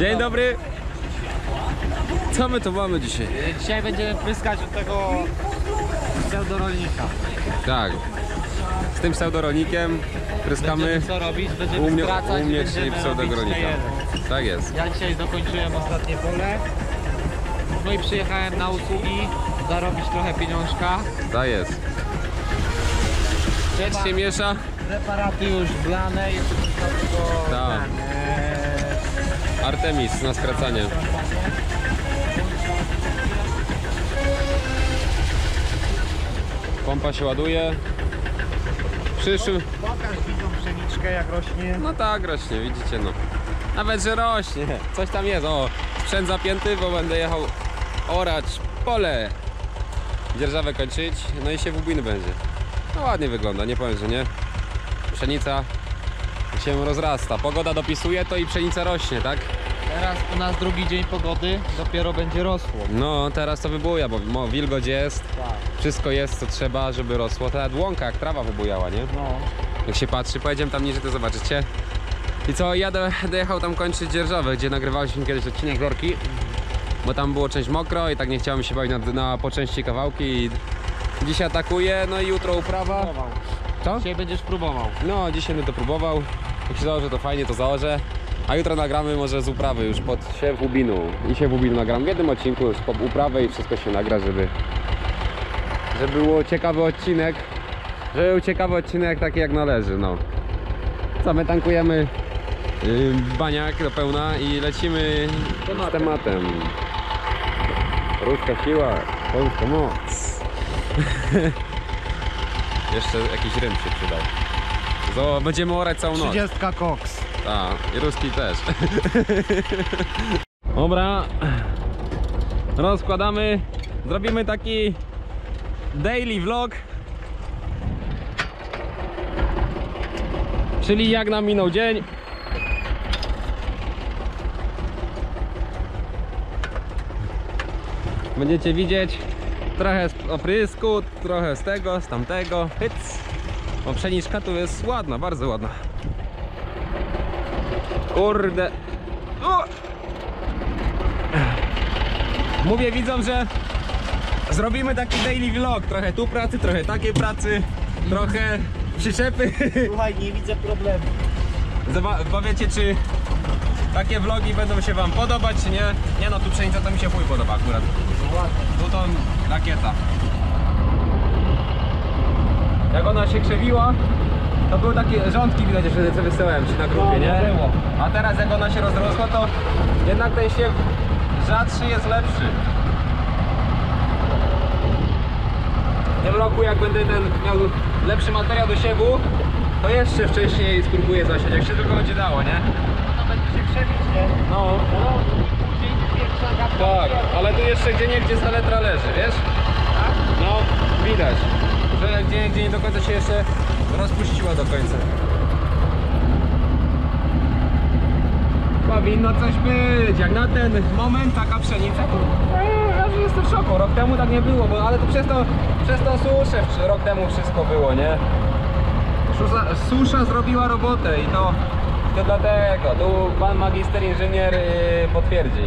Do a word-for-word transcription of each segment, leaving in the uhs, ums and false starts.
Dzień dobry. Co my tu mamy dzisiaj? Dzisiaj będziemy pryskać od tego pseudorolnika. Tak. Z tym pseudorolnikiem pryskamy. Będziemy co robić? Będziemy U mnie, skracać u mnie i czyli będziemy robić pseudorolnika. stejerek. Tak jest. Ja dzisiaj dokończyłem ostatnie pole. No i przyjechałem na usługi zarobić trochę pieniążka. Tak jest. Sieć się miesza. Preparaty już wlane, jeszcze tylko tego Tak. ten, Artemis na skracanie. Pompa się ładuje. Przyszły. Pokaż widzą pszeniczkę jak rośnie. No tak, rośnie, widzicie no. Nawet, że rośnie. Coś tam jest. O, sprzęt zapięty, bo będę jechał orać pole. Dzierżawę kończyć, no i się wubin będzie. No ładnie wygląda, nie powiem, że nie. Pszenica się rozrasta. Pogoda dopisuje to i pszenica rośnie, tak? Teraz u nas drugi dzień pogody, dopiero będzie rosło. No, teraz to wybuja, bo mo- wilgoć jest. Tak. Wszystko jest, co trzeba, żeby rosło. Ta łąka, jak trawa wybujała, nie? No. Jak się patrzy, pojedziemy tam niżej, to zobaczycie. I co, ja do, dojechał tam kończyć dzierżawę, gdzie nagrywaliśmy kiedyś odcinek Gorki. Bo tam było część mokro i tak nie chciałem się bawić na, na po części kawałki. I dzisiaj atakuję, no i jutro uprawa. Próbował. Co? Dzisiaj będziesz próbował. No, dzisiaj będę próbował. Jak się założę, to fajnie, to założę. A jutro nagramy może z uprawy już pod siew łubinu. I siew łubinu nagram w jednym odcinku już pod uprawę i wszystko się nagra, żeby żeby było ciekawy odcinek. Żeby był ciekawy odcinek taki jak należy, no. Co, my tankujemy yy, baniak do pełna i lecimy z tematem. Ruska siła, polska moc. Jeszcze jakiś rym się przydał. So, będziemy orać całą noc. trzydziestka koks. Tak, i ruski też. Dobra, rozkładamy, zrobimy taki daily vlog, czyli jak nam minął dzień. Będziecie widzieć trochę z oprysku, trochę z tego, z tamtego. Hyc. O, pszeniczka tu jest ładna, bardzo ładna. Kurde. O! Mówię widzom, że zrobimy taki daily vlog. Trochę tu pracy, trochę takiej pracy, trochę przyczepy. Słuchaj, nie widzę problemu. Powiecie, czy takie vlogi będą się wam podobać, czy nie? Nie no, tu pszenica to mi się chuj podoba akurat. Tu to rakieta. Jak ona się krzewiła, to były takie rządki widać, że co wysyłałem ci na grupie, nie? A teraz jak ona się rozrosła, to jednak ten siew rzadszy jest lepszy. W tym roku jak będę ten miał lepszy materiał do siewu, to jeszcze wcześniej spróbuję zasiać, jak się tylko będzie dało, nie? No to będzie się krzewić, nie? No. No, później pierwsza gadka. Tak, ale tu jeszcze gdzie nie gdzie saletra leży, wiesz? Tak? No, widać, że gdzie, gdzie nie do końca się jeszcze rozpuściła do końca. Powinno coś być, jak na ten moment taka pszenica, to eee, ja już jestem w szoku. Rok temu tak nie było, bo, ale to przez to, przez to suszę rok temu wszystko było, nie? Susza, susza zrobiła robotę i to, to dlatego, tu pan magister inżynier yy, potwierdzi.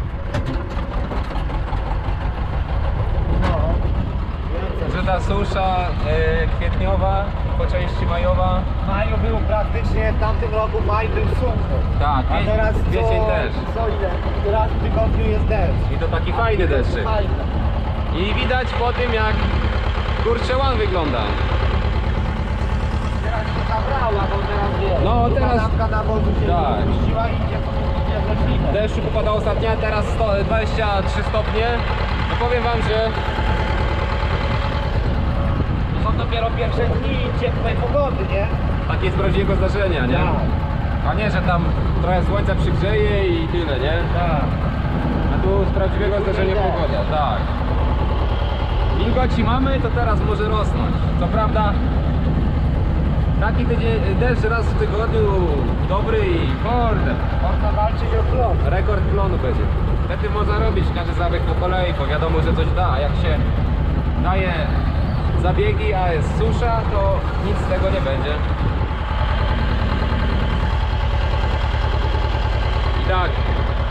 Że ta susza yy, kwietniowa, po części majowa. W maju był praktycznie, w tamtym roku maj był suchy. Tak, A teraz co, kwiecień też. co ile? Raz w tygodniu jest deszcz. I to taki fajny deszczyk. Fajny. I widać po tym, jak kurczę łan wygląda. Teraz się zabrała, bo teraz wie. No, teraz- Kanapka na wozu się Tak. puściła i idzie po roślinę. Deszczu popada ostatnio, teraz sto, dwadzieścia trzy stopnie. No powiem wam, że To są dopiero pierwsze dni ciepłej pogody, nie? takie jest prawdziwego zdarzenia, nie? Tak. A nie, że tam trochę słońca przygrzeje i tyle, nie? Tak. A tu z prawdziwego zdarzenia pogoda, tak. Wilgoci mamy, to teraz może rosnąć. Co prawda taki tydzień, deszcz raz w tygodniu dobry i kurde. Można walczyć o plon. Rekord plonu będzie. Wtedy można robić każdy zabieg po kolei, bo wiadomo, że coś da. A jak się daje zabiegi, a jest susza, to nic z tego nie będzie. I tak,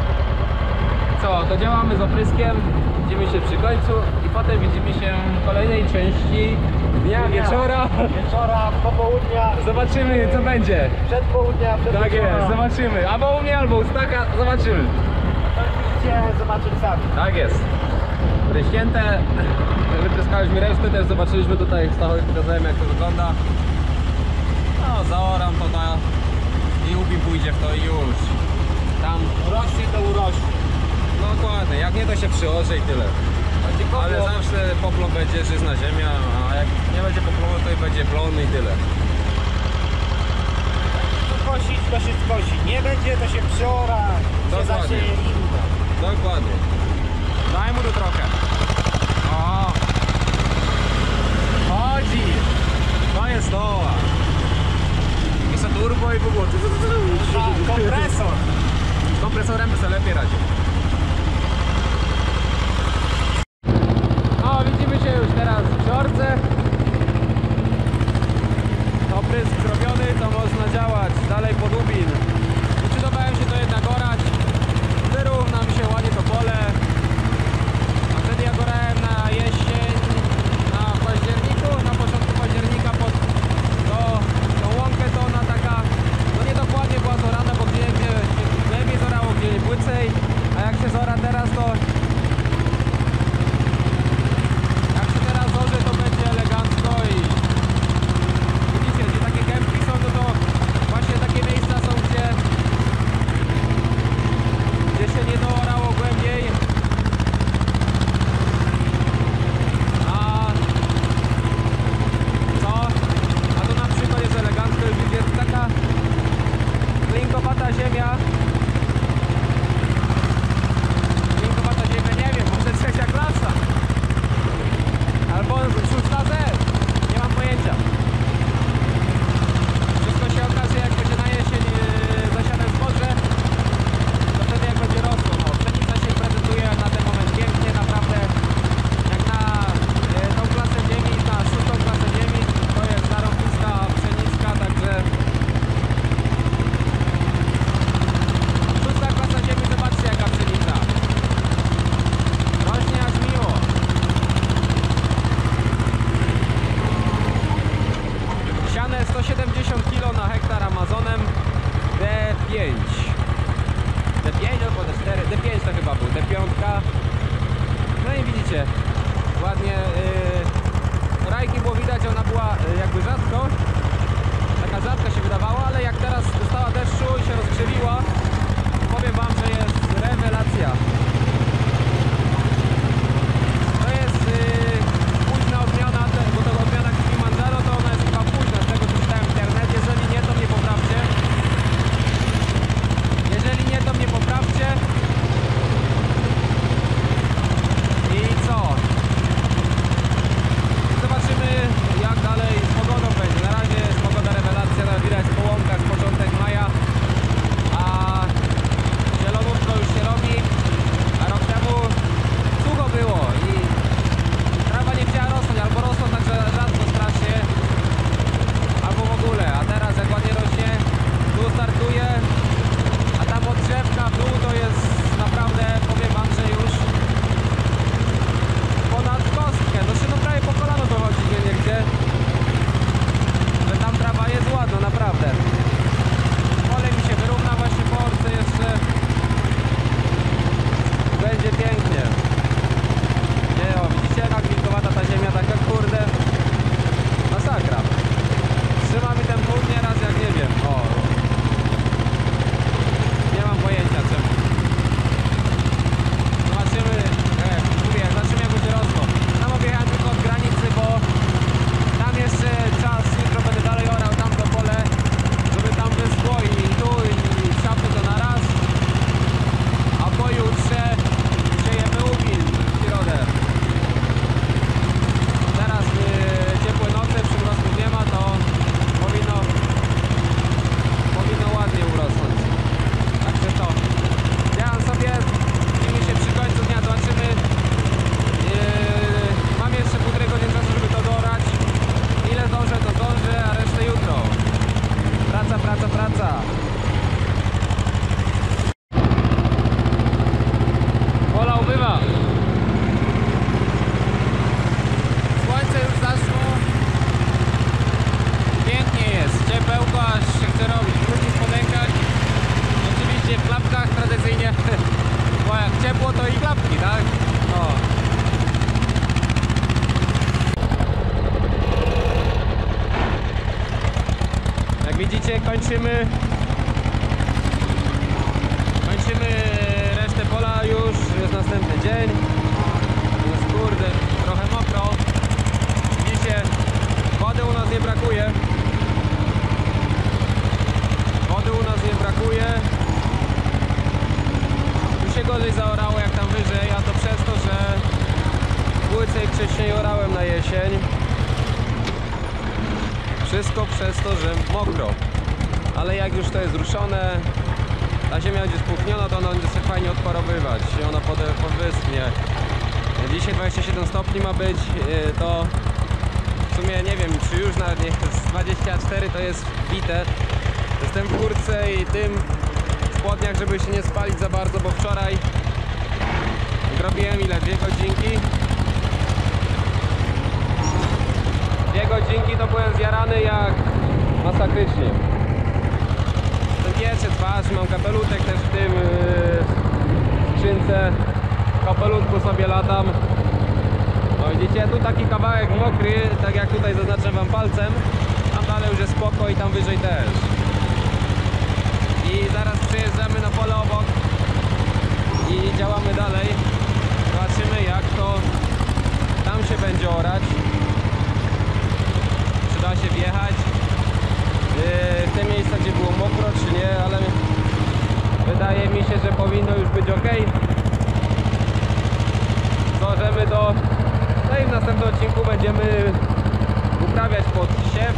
co, to działamy z opryskiem, widzimy się przy końcu i potem widzimy się w kolejnej części dnia, wieczora. Wieczora, popołudnia, Zobaczymy co będzie. przedpołudnia, przed Tak jest, zobaczymy. Albo u mnie, albo u Staka, zobaczymy. To musicie zobaczyć sami. Tak jest. Pryśnięte, wytryskaliśmy resztę, też zobaczyliśmy tutaj, Stachowi pokazałem jak to wygląda. No zaoram to na... i Ubim pójdzie w to i już. Tam Urośnie to urośnie. no dokładnie, jak nie to się przyłoży i tyle. Ale zawsze poplon będzie żyzna ziemia, a jak nie będzie poplonu to i będzie plon i tyle. Co kosić, to się skosi. Nie będzie, to się przyora, się Dokładnie. zasieje inno. Dokładnie. Daj mu tu trochę. O! Chodzi! To jest to! Jeszcze turbo i w ogóle. Tak, kompresor. Z kompresorem by sobie lepiej radził. No, widzimy się już teraz w Żorce. Oprysk zrobiony, to można działać dalej pod Lubin. Zdecydowałem się to jednak orać. Wyrówna mi się ładnie to pole. A wtedy jak orałem na jesień, na październiku, na początku października pod to, tą łąkę, to ona taka, no niedokładnie była zorana, bo gdzie się głębiej zorało, gdzie płycej. A jak się zora teraz, to jak się teraz orze, to będzie elegancko i widzicie, gdzie takie gębki są, no to właśnie takie miejsca są, gdzie gdzie się nie doorało głębiej. A co? A tu na przykład jest elegancko i widzicie, jest taka linkowata ziemia. Linkowata ziemia, nie wiem, może trzecia klasa. Albo szósta Z. Nie mam pojęcia. Wszystko się okaże, jak będzie na jesień yy, zasiane zboże, to wtedy jak będzie rosło. No, pszenica się prezentuje na ten moment pięknie, naprawdę jak na yy, tą klasę ziemi, na szóstą klasę ziemi, to jest zarobista pszeniczka, także szósta klasa ziemi, zobaczcie jaka pszenica. Rośnie aż miło. Siane sto siedemdziesiąt kilo na hektar Amazonem D pięć. D pięć albo D cztery, D pięć to chyba był, D pięć. No i widzicie, ładnie yy, rajki było widać, ona była yy, jakby rzadko, taka rzadka się wydawała, ale jak teraz dostała deszczu i się rozkrzywiła, powiem wam, że jest rewelacja. To jest yy, późna odmiana, te, bo to odmiana Kilimanjaro, to ona jest chyba późna, z tego co czytałem w internecie. Jeżeli nie, to mnie poprawcie. Jeżeli nie, to mnie poprawcie. I co? Zobaczymy jak dalej z pogodą będzie. Na razie jest pogoda rewelacja, no widać po łąkach początek maja. A zielonówko już się robi. A rok temu sucho było i trawa nie chciała rosnąć, albo rosną także rzadko strasznie, albo w ogóle. A teraz jak ładnie rośnie, tu startuje, a tam od drzewka w dół to jest naprawdę, powiem wam, że już ponad kostkę. No się no prawie po kolano dochodzi nie gdzie, że tam trawa jest ładna, naprawdę. Pole mi się wyrówna właśnie po orce jeszcze. Będzie pięknie. Nie, o, widzicie jak wilgowata ta ziemia, taka kurde masakra. Trzyma mi ten płód nieraz jak nie wiem. O, nie mam pojęcia czemu. Zobaczymy, jak mówię, jak zobaczymy jak będzie rosło. Tam objechałem tylko od granicy, bo tam jeszcze czas, jutro będę dalej orał tamto pole, żeby tam wyschło i tu i szapy to na raz. A pojutrze siejemy Lubin w środę. Teraz yy, ciepłe noce, przymrozków nie ma, to powinno tak tradycyjnie, bo jak ciepło to i klapki, tak? No. Jak widzicie, kończymy kończymy resztę pola już, jest następny dzień. Jest kurde, trochę mokro. Widzicie, wody u nas nie brakuje. Wody u nas nie brakuje. Tu się gorzej zaorało jak tam wyżej, a to przez to, że w Łycej wcześniej orałem na jesień. Wszystko przez to, że mokro. Ale jak już to jest ruszone, ta ziemia będzie spuchniona, to ona będzie sobie fajnie odparowywać i ona powyschnie. Dzisiaj dwadzieścia siedem stopni ma być, to w sumie nie wiem, czy już nawet nie z dwadzieścia cztery to jest bite. Jestem w kurtce i tym spodniach, żeby się nie spalić za bardzo, bo wczoraj zrobiłem ile? Dwie godzinki. Dwie godzinki to byłem zjarany jak masakrycznie. Piecze twarz, mam kapelutek też w tym yy, skrzynce. W kapelutku sobie latam. No widzicie, tu taki kawałek mokry, tak jak tutaj zaznaczę wam palcem. Tam dalej już jest spoko i tam wyżej też. I zaraz przejeżdżamy na pole obok i działamy dalej. Zobaczymy jak to tam się będzie orać. Czy da się wjechać w te miejsca, gdzie było mokro, czy nie, ale wydaje mi się, że powinno już być ok. Zdążymy do... No i w następnym odcinku będziemy uprawiać pod siew.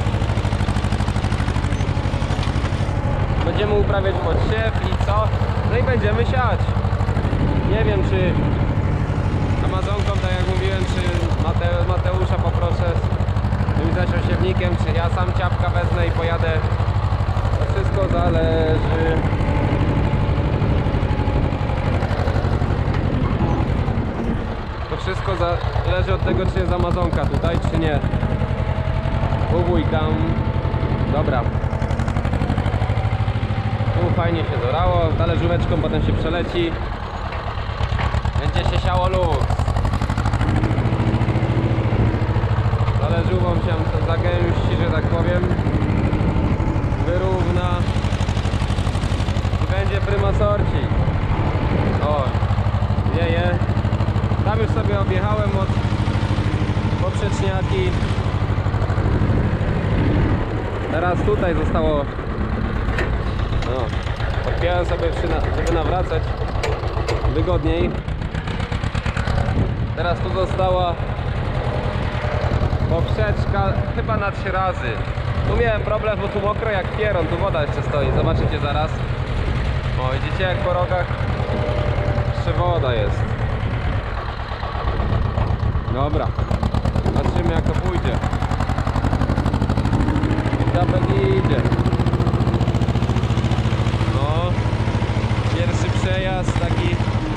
Będziemy uprawiać pod siew i co? No i będziemy siać. Nie wiem, czy Amazonką, tak jak mówiłem, czy Mate Mateusza poproszę z tym zasiewnikiem, czy ja sam ciapka wezmę i pojadę. To wszystko zależy. To wszystko zależy od tego, czy jest Amazonka tutaj, czy nie. Uwójkam. Dobra. Tu fajnie się zorało, talerzóweczką potem się przeleci. Będzie się siało luz. Talerzówą się zagęści, że tak powiem. Wyrówna. I będzie prima sorci. O, wieje. Tam już sobie objechałem od poprzeczniaki. Teraz tutaj zostało. No, podpiąłem sobie, żeby nawracać wygodniej. Teraz tu została poprzeczka chyba na trzy razy. Tu miałem problem, bo tu mokro jak pieron, tu woda jeszcze stoi, zobaczycie zaraz. O, widzicie jak po rogach jeszcze woda jest. Dobra, zobaczymy jak to pójdzie. Zapek idzie. No, pierwszy przejazd taki,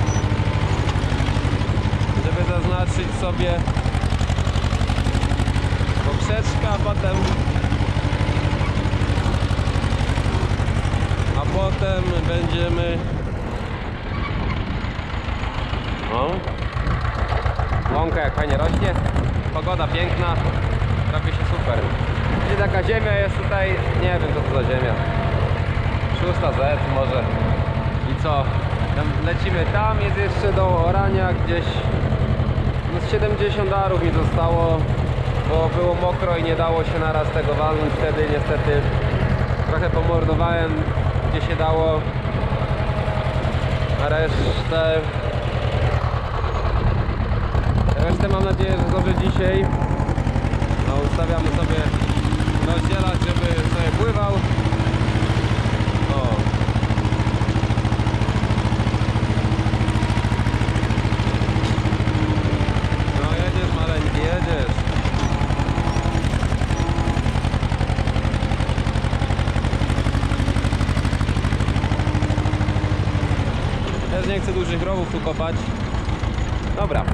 żeby zaznaczyć sobie poprzeczka, a potem a potem będziemy no, łąka jak fajnie rośnie, pogoda piękna, robi się super. I taka ziemia jest tutaj, nie wiem co to za ziemia, szósta Z może. I co? Tam lecimy, tam jest jeszcze do orania gdzieś no z siedemdziesiąt arów mi zostało, bo było mokro i nie dało się naraz tego walnąć. Wtedy niestety trochę pomordowałem gdzie się dało, a resztę resztę mam nadzieję, że zdążę dzisiaj. No, ustawiamy sobie rozdzielać, żeby sobie pływał. O. No jedziesz maleńki, jedziesz. Też nie chcę dużych rowów tu kopać. Dobra.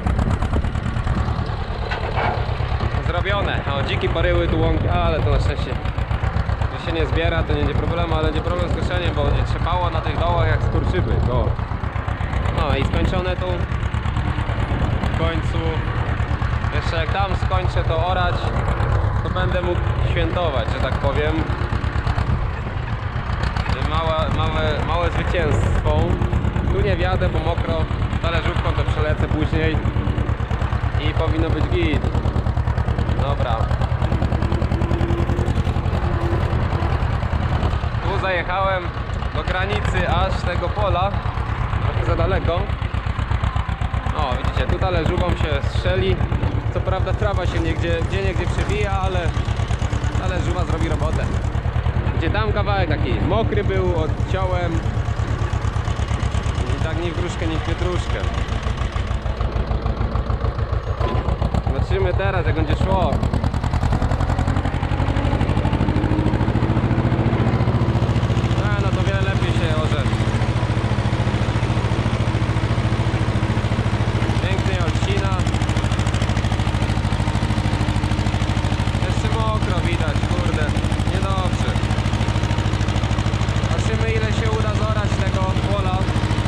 Zrobione. O, dziki poryły tu łąki, ale to na szczęście że się nie zbiera, to nie będzie problemu, ale będzie problem z koszeniem, bo będzie trzepało na tych dołach jak skurczyby. O. No i skończone tu. W końcu. Jeszcze jak tam skończę to orać, to będę mógł świętować, że tak powiem. Małe, małe, małe zwycięstwo. Tu nie wjadę, bo mokro. Talerzówką to przelecę później. I powinno być git. Dobra. Tu zajechałem do granicy aż tego pola. Trochę za daleko. O, widzicie, tu talerzówką się strzeli. Co prawda trawa się niegdzie, gdzie niegdzie przewija, ale talerzuwa zrobi robotę. Gdzie tam kawałek taki mokry był, odciąłem. I tak nie w gruszkę, nie w pietruszkę. Zobaczymy teraz, jak będzie szło. A, no to wiele lepiej się orze. Pięknie odcina. Jeszcze mokro widać, kurde. Niedobrze. Zobaczymy, ile się uda zorać tego pola.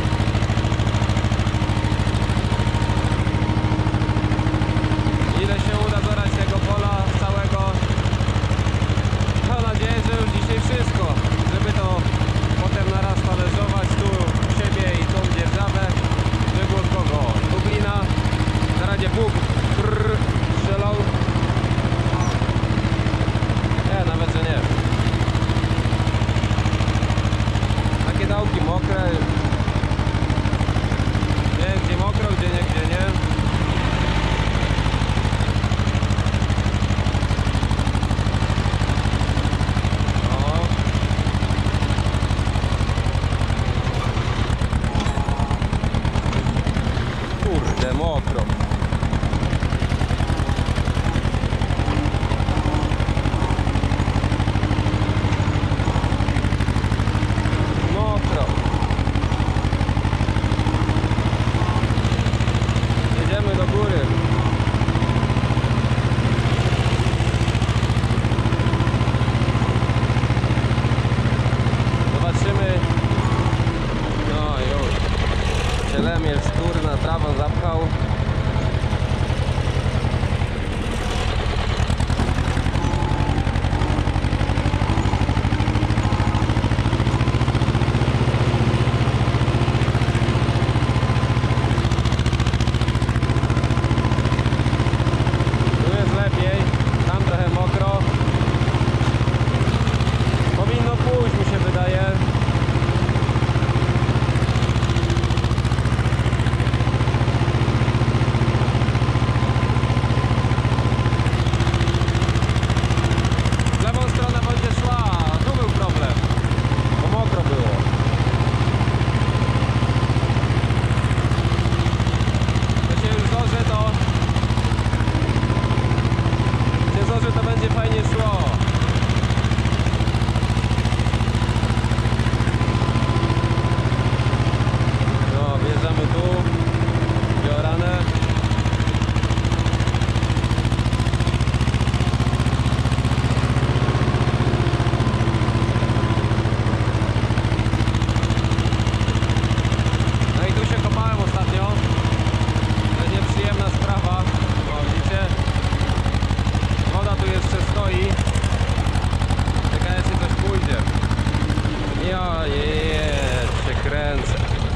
Ile się uda zorać tego pola całego. Mam nadzieję, że już dzisiaj wszystko, żeby to potem na raz talerzować tu u siebie i tą dzierżawę. Wygłodkowo Lublina. Na razie Bóg brrr, strzelał. Nie, nawet że nie. Takie dałki mokre. Nie, gdzie mokro, gdzie nie, gdzie nie. Kurde, mokro. Mokro. Jedziemy do góry. Zobaczymy. No już. Zielemiel skórna, trawą zapchał. Tu jest lepiej, tam trochę mokro. Powinno pójść, mi się wydaje. W lewą stronę będzie szła, tu był problem, bo mokro było. To się już zorze, to się zorze, to będzie fajnie szło. No, wjeżdżamy tu, biorane. No i tu się kopałem ostatnio. To nieprzyjemna sprawa. O, widzicie? Woda tu jeszcze stoi. Czekaj, czy coś pójdzie. Ja je, się kręcę.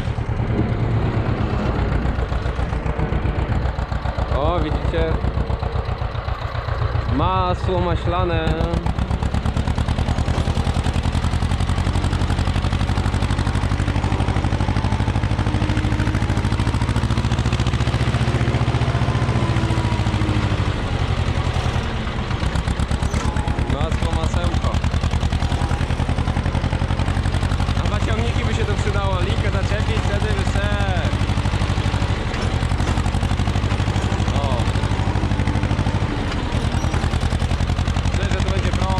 O, widzicie? Masło maślane. Masło, masełko. A dwa ciągniki by się tu przydało. Linkę zaczepić, wtedy by se. O. Myślę, że to będzie pro.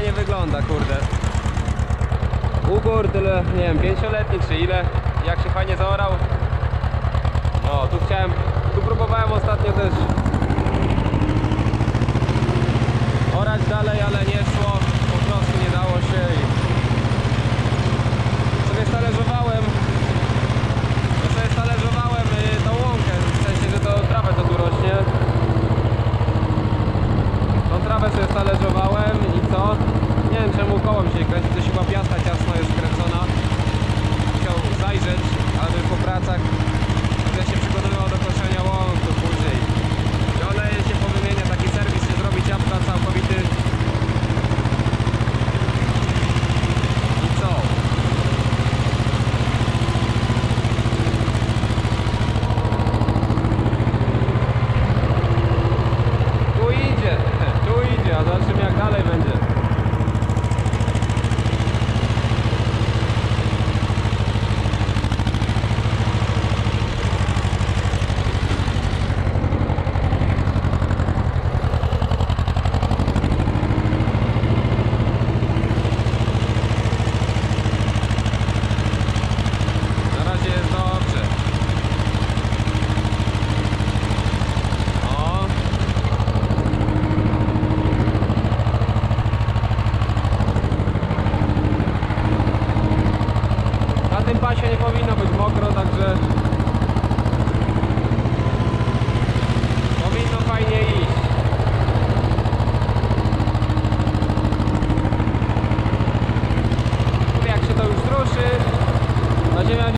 fajnie wygląda, kurde. Ugór tyle, nie wiem, pięcioletni czy ile, jak się fajnie zaorał. No, tu chciałem, tu próbowałem ostatnio też orać dalej, ale nie szło, po prostu nie dało się i sobie stależowałem, no sobie stależowałem y, tą łąkę, w sensie, że to trawę to tu rośnie. Tą trawę sobie stależowałem i co? Nie wiem czemu koło mi się kręci, to chyba piasta ciasno jest kręcona. Musiał zajrzeć, aby po pracach będę się przygotowywał do koszenia łąk to później. I oleje się powymienia, taki serwis się zrobi ciapka całkowity. I co? Tu idzie, tu idzie, a zobaczymy jak dalej będzie. Na razie jest dobrze. O. Na tym pasie nie powinno być mokro, także powinno fajnie iść. Jak się to już ruszy, ta ziemia